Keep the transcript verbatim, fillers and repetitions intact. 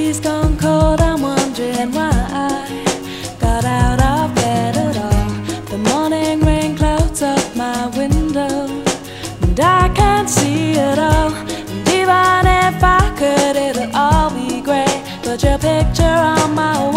coffee's gone cold, I'm wondering why I got out of bed at all. The morning rain clouds up my window, and I can't see it all. And even if I could, it'll all be grey. Put your picture on my wall.